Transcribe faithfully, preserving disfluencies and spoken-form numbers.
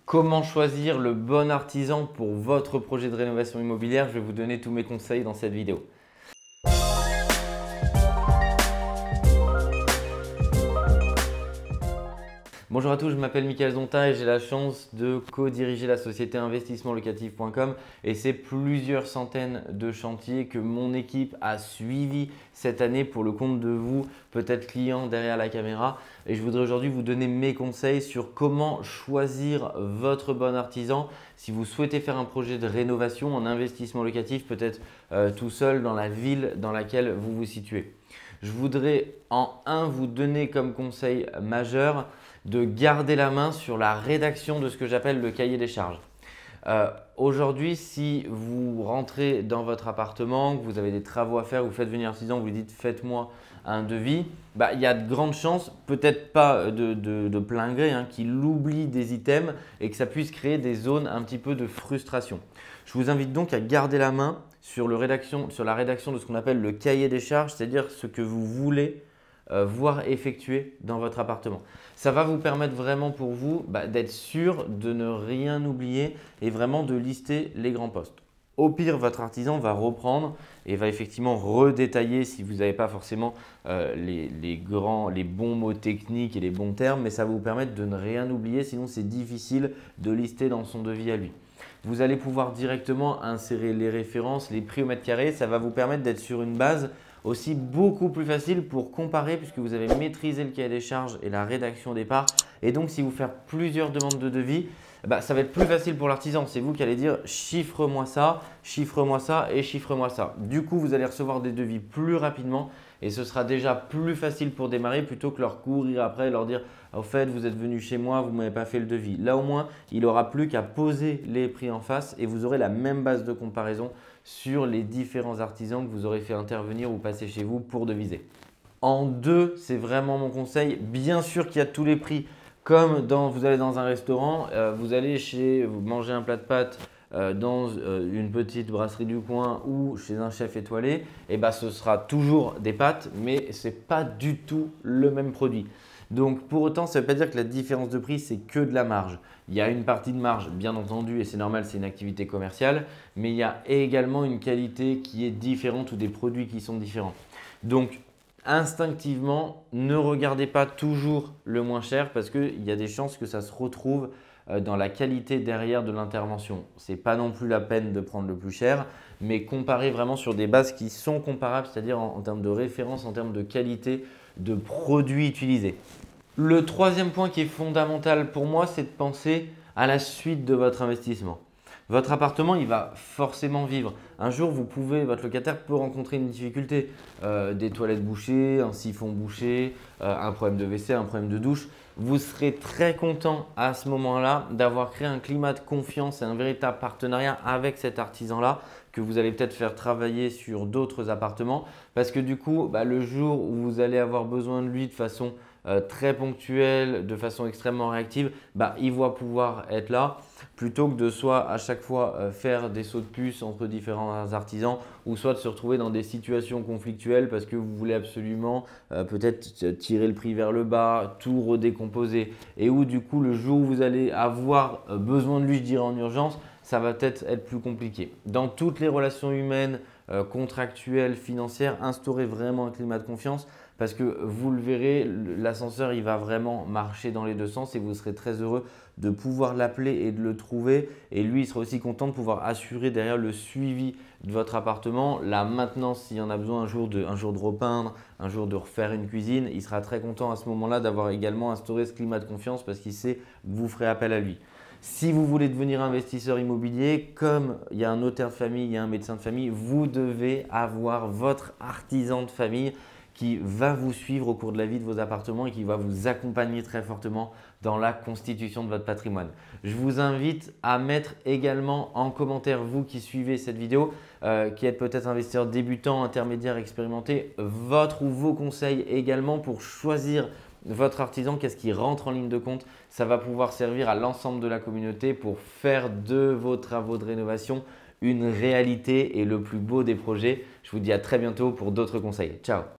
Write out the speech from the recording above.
Comment choisir le bon artisan pour votre projet de rénovation immobilière? Je vais vous donner tous mes conseils dans cette vidéo. Bonjour à tous, je m'appelle Michael Zonta et j'ai la chance de co-diriger la société investissement locatif point com et c'est plusieurs centaines de chantiers que mon équipe a suivis cette année pour le compte de vous, peut-être clients derrière la caméra. Et je voudrais aujourd'hui vous donner mes conseils sur comment choisir votre bon artisan si vous souhaitez faire un projet de rénovation en investissement locatif, peut-être euh, tout seul dans la ville dans laquelle vous vous situez. Je voudrais en un vous donner comme conseil majeur de garder la main sur la rédaction de ce que j'appelle le cahier des charges. Euh, Aujourd'hui, si vous rentrez dans votre appartement, que vous avez des travaux à faire, vous faites venir un artisan, vous lui dites faites-moi un devis, bah, il y a de grandes chances, peut-être pas de, de, de plein gré, hein, qu'il oublie des items et que ça puisse créer des zones un petit peu de frustration. Je vous invite donc à garder la main sur, le rédaction, sur la rédaction de ce qu'on appelle le cahier des charges, c'est-à-dire ce que vous voulez Euh, voir effectuer dans votre appartement. Ça va vous permettre vraiment pour vous bah, d'être sûr de ne rien oublier et vraiment de lister les grands postes. Au pire, votre artisan va reprendre et va effectivement redétailler si vous n'avez pas forcément euh, les, les, grands, les bons mots techniques et les bons termes, mais ça va vous permettre de ne rien oublier, sinon c'est difficile de lister dans son devis à lui. Vous allez pouvoir directement insérer les références, les prix au mètre carré, ça va vous permettre d'être sur une base aussi beaucoup plus facile pour comparer puisque vous avez maîtrisé le cahier des charges et la rédaction au départ. Et donc, si vous faites plusieurs demandes de devis, bah, ça va être plus facile pour l'artisan. C'est vous qui allez dire chiffre-moi ça, chiffre-moi ça et chiffre-moi ça. Du coup, vous allez recevoir des devis plus rapidement et ce sera déjà plus facile pour démarrer plutôt que leur courir après et leur dire « au fait, vous êtes venu chez moi, vous ne m'avez pas fait le devis ». Là, au moins, il n'aura plus qu'à poser les prix en face et vous aurez la même base de comparaison sur les différents artisans que vous aurez fait intervenir ou passer chez vous pour deviser. En deux, c'est vraiment mon conseil. Bien sûr qu'il y a tous les prix. Comme dans, vous allez dans un restaurant, euh, vous allez chez, vous mangez un plat de pâtes euh, dans euh, une petite brasserie du coin ou chez un chef étoilé, et bah, ce sera toujours des pâtes, mais ce n'est pas du tout le même produit. Donc pour autant, ça ne veut pas dire que la différence de prix, c'est que de la marge. Il y a une partie de marge, bien entendu, et c'est normal, c'est une activité commerciale, mais il y a également une qualité qui est différente ou des produits qui sont différents. Donc instinctivement, ne regardez pas toujours le moins cher parce qu'il y a des chances que ça se retrouve dans la qualité derrière de l'intervention. Ce n'est pas non plus la peine de prendre le plus cher, mais comparez vraiment sur des bases qui sont comparables, c'est-à-dire en, en termes de référence, en termes de qualité de produits utilisés. Le troisième point qui est fondamental pour moi, c'est de penser à la suite de votre investissement. Votre appartement, il va forcément vivre. Un jour, vous pouvez, votre locataire peut rencontrer une difficulté, euh, des toilettes bouchées, un siphon bouché, euh, un problème de W C, un problème de douche. Vous serez très content à ce moment-là d'avoir créé un climat de confiance et un véritable partenariat avec cet artisan-là que vous allez peut-être faire travailler sur d'autres appartements parce que du coup, bah, le jour où vous allez avoir besoin de lui de façon euh, très ponctuelle, de façon extrêmement réactive, bah, il va pouvoir être là plutôt que de soit à chaque fois euh, faire des sauts de puce entre différents artisans ou soit de se retrouver dans des situations conflictuelles parce que vous voulez absolument euh, peut-être tirer le prix vers le bas, tout redécomposer et où du coup le jour où vous allez avoir besoin de lui, je dirais en urgence, ça va peut-être être plus compliqué. Dans toutes les relations humaines, euh, contractuelles, financières, instaurez vraiment un climat de confiance parce que vous le verrez, l'ascenseur il va vraiment marcher dans les deux sens et vous serez très heureux de pouvoir l'appeler et de le trouver et lui il sera aussi content de pouvoir assurer derrière le suivi de votre appartement, la maintenance s'il y en a besoin un jour de, un jour de repeindre, un jour de refaire une cuisine, il sera très content à ce moment-là d'avoir également instauré ce climat de confiance parce qu'il sait que vous ferez appel à lui. Si vous voulez devenir investisseur immobilier, comme il y a un notaire de famille, il y a un médecin de famille, vous devez avoir votre artisan de famille qui va vous suivre au cours de la vie de vos appartements et qui va vous accompagner très fortement dans la constitution de votre patrimoine. Je vous invite à mettre également en commentaire, vous qui suivez cette vidéo, euh, qui êtes peut-être investisseur débutant, intermédiaire, expérimenté, votre ou vos conseils également pour choisir votre artisan, qu'est-ce qui rentre en ligne de compte. Ça va pouvoir servir à l'ensemble de la communauté pour faire de vos travaux de rénovation une réalité et le plus beau des projets. Je vous dis à très bientôt pour d'autres conseils. Ciao!